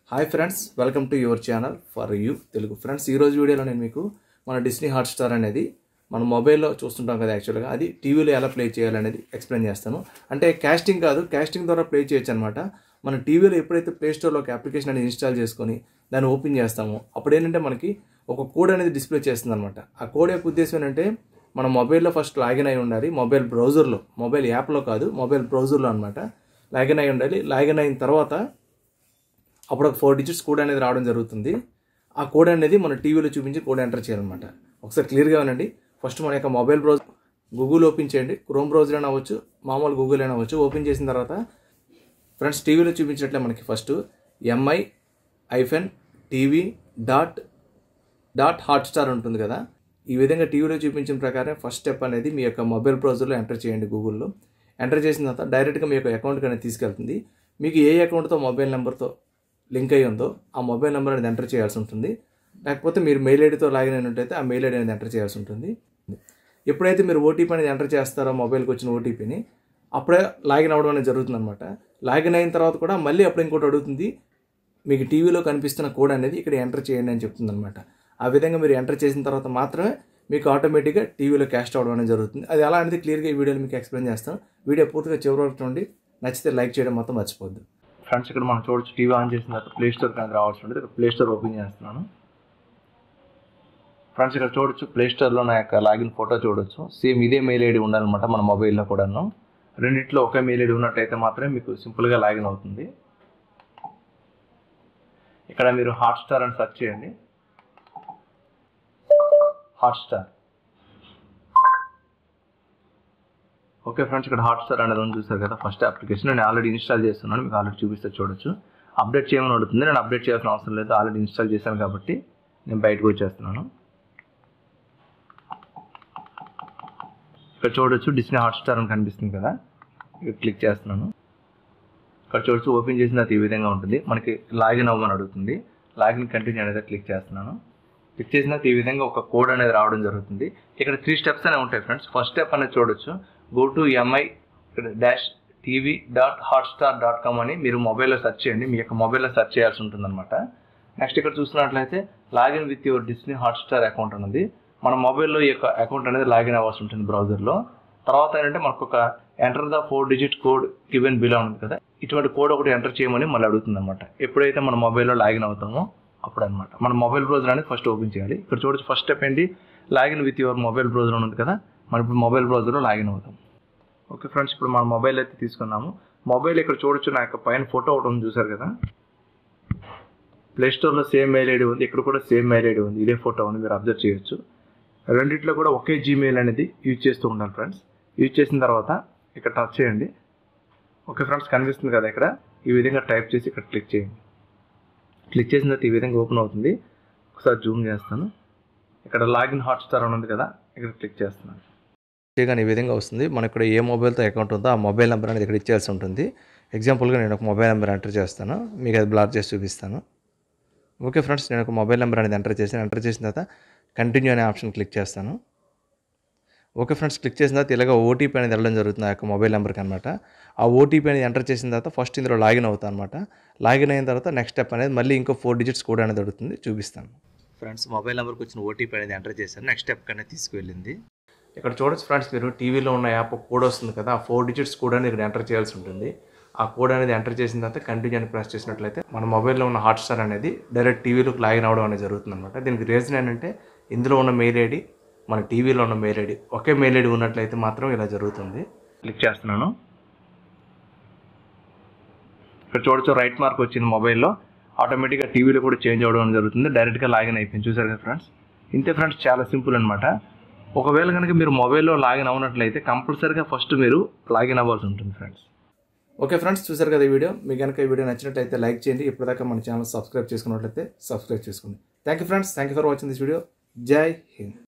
Hi friends, welcome to your channel for you Telugu. Friends, ఈరోజు వీడియోలో నేను మీకు మన డిస్నీ హాట్స్టార్ అనేది మన మొబైల్లో చూస్తుంటాం కదా, యాక్చువల్గా అది టీవీలో ఎలా ప్లే చేయాలనేది ఎక్స్ప్లెయిన్ చేస్తాను. అంటే కాస్టింగ్ కాదు, కాస్టింగ్ ద్వారా ప్లే చేయొచ్చు అనమాట. మన టీవీలో ఎప్పుడైతే ప్లే స్టోర్లో ఒక అప్లికేషన్ అనేది ఇన్స్టాల్ చేసుకొని దాన్ని ఓపెన్ చేస్తామో అప్పుడు ఏంటంటే మనకి ఒక కోడ్ అనేది డిస్ప్లే చేస్తుంది అనమాట. ఆ కోడ్ యొక్క ఉద్దేశం ఏంటంటే మన మొబైల్లో ఫస్ట్ లాగిన్ అయి ఉండాలి, మొబైల్ బ్రౌజర్లో, మొబైల్ యాప్లో కాదు, మొబైల్ బ్రౌజర్లో అనమాట లాగిన్ అయి ఉండాలి. లాగిన్ అయిన తర్వాత అప్పుడు ఒక 4 డిజిట్స్ కోడ్ అనేది రావడం జరుగుతుంది. ఆ కోడ్ అనేది మన టీవీలో చూపించి కోడ్ ఎంటర్ చేయాలన్నమాట. ఒకసారి క్లియర్గా వినండి. ఫస్ట్ మన యొక్క మొబైల్ బ్రౌజర్ గూగుల్ ఓపెన్ చేయండి. క్రోమ్ బ్రౌజర్ అయినా అవ్వచ్చు, మామూలు గూగుల్ అయినా అవ్వచ్చు. ఓపెన్ చేసిన తర్వాత ఫ్రెండ్స్ టీవీలో చూపించినట్లే మనకి ఫస్ట్ mi-tv.హాట్స్టార్ ఉంటుంది కదా. ఈ విధంగా టీవీలో చూపించిన ప్రకారం ఫస్ట్ స్టెప్ అనేది మీ యొక్క మొబైల్ బ్రౌజర్లో ఎంటర్ చేయండి. గూగుల్లో ఎంటర్ చేసిన తర్వాత డైరెక్ట్గా మీ యొక్క అకౌంట్కి అనేది తీసుకెళ్తుంది. మీకు ఏ అకౌంట్తో మొబైల్ నెంబర్తో లింక్ అయ్యి ఉందో ఆ మొబైల్ నెంబర్ అనేది ఎంటర్ చేయాల్సి ఉంటుంది. లేకపోతే మీరు మెయిల్ ఐడితో లాగిన్ అయినట్టయితే ఆ మెయిల్ ఐడి అనేది ఎంటర్ చేయాల్సి ఉంటుంది. ఎప్పుడైతే మీరు ఓటీపీ అనేది ఎంటర్ చేస్తారో మొబైల్కి వచ్చిన ఓటీపీని, అప్పుడే లాగిన్ అవ్వడం అనేది జరుగుతుంది అనమాట. లాగిన్ అయిన తర్వాత కూడా మళ్ళీ అప్పుడు ఇంకోటి అడుగుతుంది, మీకు టీవీలో కనిపిస్తున్న కోడ్ అనేది ఇక్కడ ఎంటర్ చేయండి అని చెప్తుంది అనమాట. ఆ విధంగా మీరు ఎంటర్ చేసిన తర్వాత మాత్రమే మీకు ఆటోమేటిక్గా టీవీలో క్యాస్ట్ అవ్వడం అనేది జరుగుతుంది. అది ఎలా అనేది క్లియర్గా ఈ వీడియోలో మీకు ఎక్స్ప్లెయిన్ చేస్తాను. వీడియో పూర్తిగా చివరి వరకు చూడండి. నచ్చితే లైక్ చేయడం మొత్తం మర్చిపోద్దు. ఫ్రెండ్స్, ఇక్కడ మనం చూడొచ్చు, టీవీ ఆన్ చేసిన తర్వాత ప్లే స్టోర్ అనేది రావాల్సి ఉంటుంది. ఇక్కడ ప్లే స్టోర్ ఓపెన్ చేస్తున్నాను. ఫ్రెండ్స్, ఇక్కడ చూడొచ్చు ప్లే స్టోర్లో నా యొక్క లాగిన్ ఫోటో చూడొచ్చు. సేమ్ ఇదే మెయిల్ ఐడి ఉండాలన్నమాట మన మొబైల్లో కూడాను. రెండిట్లో ఒకే మెయిల్ ఐడి ఉన్నట్టయితే మాత్రమే మీకు సింపుల్గా లాగిన్ అవుతుంది. ఇక్కడ మీరు హాట్స్టార్ అని సెర్చ్ చేయండి. హాట్స్టార్. ఓకే ఫ్రెండ్స్, ఇక్కడ హాట్స్టార్ అనేది ఉంది చూసారు కదా. ఫస్ట్ అప్లికేషన్ నేను ఆల్రెడీ ఇన్స్టాల్ చేస్తున్నాను, మీకు ఆల్రెడీ చూపిస్తే చూడొచ్చు. అప్డేట్ చేయమని అడుగుతుంది. నేను అప్డేట్ చేయాల్సిన అవసరం లేదు, ఆల్రెడీ ఇన్స్టాల్ చేశాను కాబట్టి నేను బయటకు వచ్చేస్తున్నాను. ఇక్కడ చూడొచ్చు డిస్నీ హాట్స్టార్ అని కనిపిస్తుంది కదా, ఇక్కడ క్లిక్ చేస్తున్నాను. ఇక్కడ చూడొచ్చు ఓపెన్ చేసిన తర్వాత ఈ విధంగా ఉంటుంది. మనకి లాగిన్ అవ్వమని అడుగుతుంది. లాగిన్ కంటిన్యూ అనేది క్లిక్ చేస్తున్నాను. క్లిక్ చేసిన తర్వాత ఈ విధంగా ఒక కోడ్ అనేది రావడం జరుగుతుంది. ఇక్కడ 3 స్టెప్స్ అనేవి ఉంటాయి ఫ్రెండ్స్. ఫస్ట్ స్టెప్ అనేది చూడొచ్చు, గో టు mi-tv.hotstar.com అని మీరు మొబైల్లో సెర్చ్ చేయండి. మీ యొక్క మొబైల్లో సెర్చ్ చేయాల్సి ఉంటుంది అనమాట. నెక్స్ట్ ఇక్కడ చూస్తున్నట్లయితే login with your Disney Hotstar account అనేది మన మొబైల్లో ఈ యొక్క అకౌంట్ అనేది లాగిన్ అవ్వాల్సి ఉంటుంది బ్రౌజర్లో. తర్వాత ఏంటంటే మనకు ఒక enter the 4 digit code given below ఉంది కదా, ఇటువంటి కోడ్ ఒకటి ఎంటర్ చేయమని మళ్ళీ అడుగుతుంది అనమాట. ఎప్పుడైతే మన మొబైల్లో లాగిన్ అవుతామో అప్పుడు అనమాట. మన మొబైల్ బ్రౌజర్ అనేది ఫస్ట్ ఓపెన్ చేయాలి. ఇక్కడ చూడొచ్చు ఫస్ట్ స్టెప్ ఏంటి, login with your mobile browser ఉంది కదా, మనం ఇప్పుడు మొబైల్ బ్రౌజర్లో లాగిన్ అవుతాం. ఓకే ఫ్రెండ్స్, ఇప్పుడు మన మొబైల్ అయితే తీసుకున్నాము. మొబైల్ ఇక్కడ చూడొచ్చు నా యొక్క పైన ఫోటో ఒకటి ఉంది చూసారు కదా. ప్లే స్టోర్లో సేమ్ మెయిల్ ఐడి ఉంది, ఇక్కడ కూడా సేమ్ మెయిల్ ఐడి ఉంది, ఇదే ఫోటో ఉంది, మీరు అబ్జర్వ్ చేయొచ్చు. రెండిట్లో కూడా ఒకే జీమెయిల్ అనేది యూజ్ చేస్తూ ఉండాలి ఫ్రెండ్స్. యూజ్ చేసిన తర్వాత ఇక్కడ టచ్ చేయండి. ఓకే ఫ్రెండ్స్, కనిపిస్తుంది కదా, ఇక్కడ ఈ విధంగా టైప్ చేసి ఇక్కడ క్లిక్ చేయండి. క్లిక్ చేసిన తర్వాత ఈ విధంగా ఓపెన్ అవుతుంది. ఒకసారి జూమ్ చేస్తాను. ఇక్కడ లాగిన్ హాట్స్టార్ అని ఉంది కదా, ఇక్కడ క్లిక్ చేస్తున్నాను. చేయగానే ఈ విధంగా వస్తుంది. మనకు ఇక్కడ ఏ మొబైల్తో అకౌంట్ ఉందో ఆ మొబైల్ నెంబర్ అనేది ఇక్కడ ఇచ్చేయాల్సి ఉంటుంది. ఎగ్జాంపుల్గా నేను ఒక మొబైల్ నెంబర్ ఎంటర్ చేస్తాను, మీకు అది బ్లాక్ చేసి చూపిస్తాను. ఓకే ఫ్రెండ్స్, నేను ఒక మొబైల్ నెంబర్ అనేది ఎంటర్ చేసిన తర్వాత కంటిన్యూ అనే ఆప్షన్ క్లిక్ చేస్తాను. ఓకే ఫ్రెండ్స్, క్లిక్ చేసిన తర్వాత ఇలాగ ఓటీపీ అనేది వెళ్ళడం జరుగుతుంది ఆ యొక్క మొబైల్ నెంబర్కి అనమాట. ఆ ఓటీపీ అనేది ఎంటర్ చేసిన తర్వాత ఫస్ట్ ఇందులో లాగిన్ అవుతాను అనమాట. లాగిన్ అయిన తర్వాత నెక్స్ట్ స్టెప్ అనేది మళ్ళీ ఇంకో 4 డిజిట్స్ కోడ్ అనేది అడుగుతుంది, చూపిస్తాను. ఫ్రెండ్స్, మొబైల్ నెంబర్కి వచ్చిన ఓటీపీ అనేది ఎంటర్ చేశాను. నెక్స్ట్ స్టెప్ అనేది తీసుకువెళ్ళింది. ఇక్కడ చూడొచ్చు ఫ్రెండ్స్, మీరు టీవీలో ఉన్న యాప్ కోడ్ వస్తుంది కదా, ఆ 4 డిజిట్స్ కోడ్ అనేది ఇక్కడ ఎంటర్ చేయాల్సి ఉంటుంది. ఆ కోడ్ అనేది ఎంటర్ చేసిన తర్వాత కంటిన్యూ అని ప్రెస్ చేసినట్లయితే మన మొబైల్లో ఉన్న హాట్స్టార్ అనేది డైరెక్ట్ టీవీలోకి లాగిన్ అవ్వడం అనేది జరుగుతుంది అనమాట. దీనికి రీజన్ ఏంటంటే ఇందులో ఉన్న మెయిల్ ఐడి మన టీవీలో ఉన్న మెయిల్ ఐడి ఒకే మెయిల్ ఐడి ఉన్నట్లయితే మాత్రం ఇలా జరుగుతుంది. క్లిక్ చేస్తున్నాను. ఇక్కడ చూడొచ్చు రైట్ మార్క్ వచ్చింది మొబైల్లో, ఆటోమేటిక్గా టీవీలో కూడా చేంజ్ అవ్వడం జరుగుతుంది. డైరెక్ట్గా లాగిన్ అయిపోయింది, చూసారు కదా ఫ్రెండ్స్. ఇంతే ఫ్రెండ్స్, చాలా సింపుల్ అనమాట. ఒకవేళ కనుక మీరు మొబైల్లో లాగిన్ అవునట్లయితే కంపల్సరీగా ఫస్ట్ మీరు లాగిన్ అవ్వాల్సి ఉంటుంది ఫ్రెండ్స్. ఓకే ఫ్రెండ్స్, చూసారు కదా ఈ వీడియో. మీకు కనుక ఈ వీడియో నచ్చినట్లయితే లైక్ చేయండి. ఇప్పటిదాకా మన ఛానల్ సబ్స్క్రైబ్ చేసుకున్నట్లయితే సబ్స్క్రైబ్ చేసుకోండి. Thank you friends, thank you for watching this video. జై హింద్.